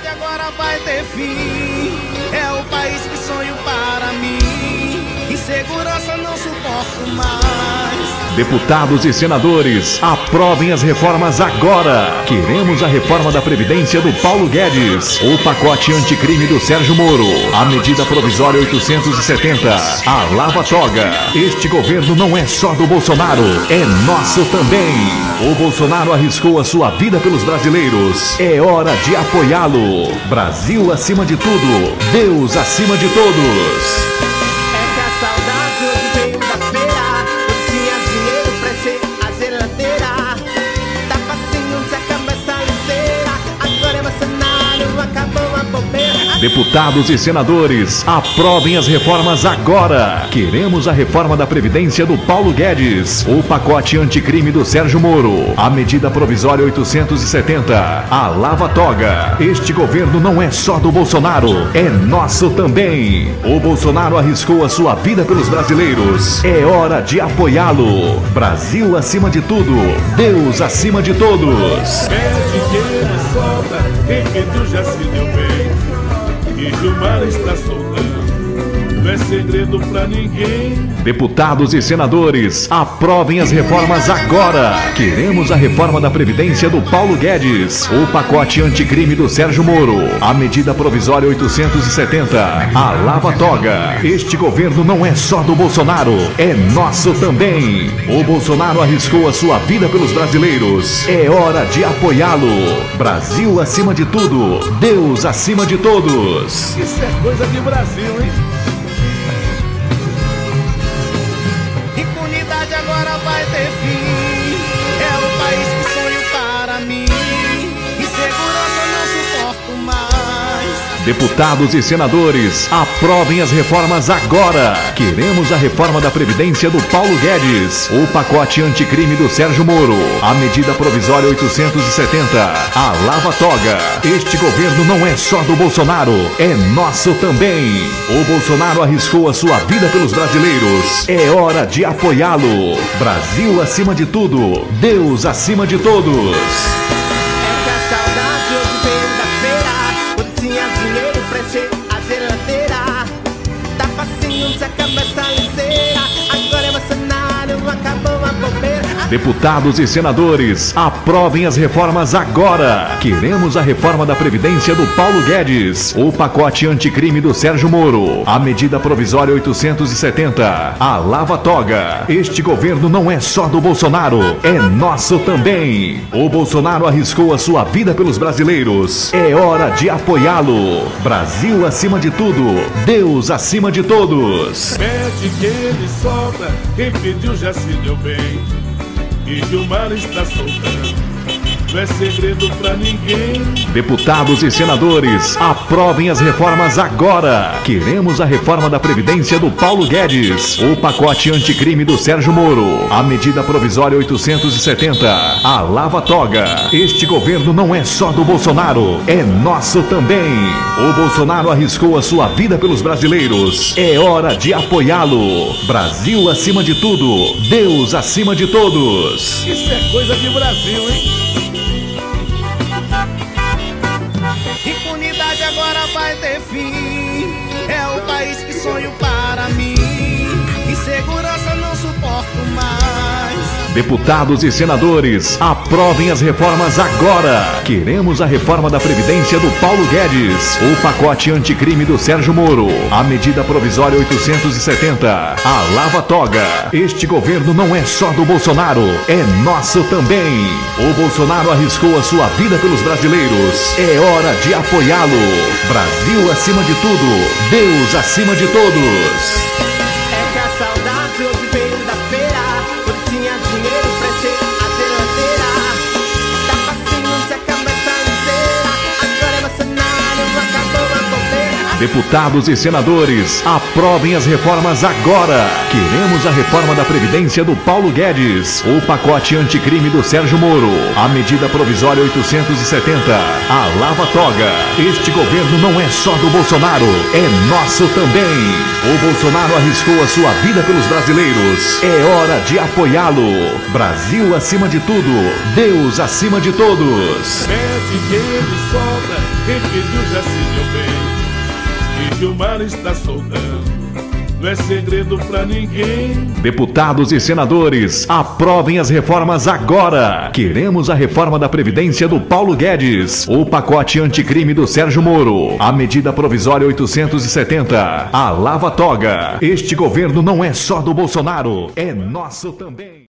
Impunidade agora vai ter fim. É o país que sonho para mim. Insegurança não suporto mais. Deputados e senadores, aprovem as reformas agora. Queremos a reforma da Previdência do Paulo Guedes, o pacote anticrime do Sérgio Moro, a medida provisória 870, a lava-toga. Este governo não é só do Bolsonaro, é nosso também. O Bolsonaro arriscou a sua vida pelos brasileiros. É hora de apoiá-lo. Brasil acima de tudo, Deus acima de todos. Deputados e senadores, aprovem as reformas agora. Queremos a reforma da Previdência do Paulo Guedes, o pacote anticrime do Sérgio Moro, a medida provisória 870, a lava-toga. Este governo não é só do Bolsonaro, é nosso também. O Bolsonaro arriscou a sua vida pelos brasileiros. É hora de apoiá-lo. Brasil acima de tudo, Deus acima de todos. Pede que ele solta, quem pediu já se deu bem. E Gilmar está soltando, não é segredo pra ninguém. Deputados e senadores, aprovem as reformas agora. Queremos a reforma da Previdência do Paulo Guedes, o pacote anticrime do Sérgio Moro, a medida provisória 870, a lava-toga. Este governo não é só do Bolsonaro, é nosso também. O Bolsonaro arriscou a sua vida pelos brasileiros. É hora de apoiá-lo. Brasil acima de tudo, Deus acima de todos. Isso é coisa de Brasil, hein? Impunidade agora vai ter fim. É o país que sonho para mim. Insegurança não suporto mais. Deputados e senadores, aprovem as reformas agora. Queremos a reforma da Previdência do Paulo Guedes, o pacote anticrime do Sérgio Moro, a medida provisória 870, a lava-toga. Este governo não é só do Bolsonaro, é nosso também. O Bolsonaro arriscou a sua vida pelos brasileiros. É hora de apoiá-lo. Brasil acima de tudo, Deus acima de todos. Deputados e senadores, aprovem as reformas agora. Queremos a reforma da Previdência do Paulo Guedes, o pacote anticrime do Sérgio Moro, a medida provisória 870, a lava-toga. Este governo não é só do Bolsonaro, é nosso também. O Bolsonaro arriscou a sua vida pelos brasileiros. É hora de apoiá-lo. Brasil acima de tudo, Deus acima de todos. Pede que ele solta, quem pediu já se deu bem. E Gilmar está soltando, não é segredo pra ninguém. Deputados e senadores, aprovem as reformas agora. Queremos a reforma da Previdência do Paulo Guedes, o pacote anticrime do Sérgio Moro, a medida provisória 870, a lava-toga. Este governo não é só do Bolsonaro, é nosso também. O Bolsonaro arriscou a sua vida pelos brasileiros. É hora de apoiá-lo. Brasil acima de tudo, Deus acima de todos. Isso é coisa de Brasil, hein? Impunidade agora vai ter fim. É o país que sonho para mim. Insegurança não suporto mais. Deputados e senadores, aprovem as reformas agora. Queremos a reforma da Previdência do Paulo Guedes, o pacote anticrime do Sérgio Moro, a medida provisória 870, a lava-toga. Este governo não é só do Bolsonaro, é nosso também. O Bolsonaro arriscou a sua vida pelos brasileiros. É hora de apoiá-lo. Brasil acima de tudo, Deus acima de todos. Deputados e senadores, aprovem as reformas agora. Queremos a reforma da Previdência do Paulo Guedes, o pacote anticrime do Sérgio Moro, a medida provisória 870, a lava-toga. Este governo não é só do Bolsonaro, é nosso também. O Bolsonaro arriscou a sua vida pelos brasileiros. É hora de apoiá-lo. Brasil acima de tudo, Deus acima de todos. Pede dinheiro sobra, quem pediu já se deu bem. E Gilmar está soltando, não é segredo pra ninguém. Deputados e senadores, aprovem as reformas agora. Queremos a reforma da Previdência do Paulo Guedes, o pacote anticrime do Sérgio Moro, a medida provisória 870, a lava-toga. Este governo não é só do Bolsonaro, é nosso também.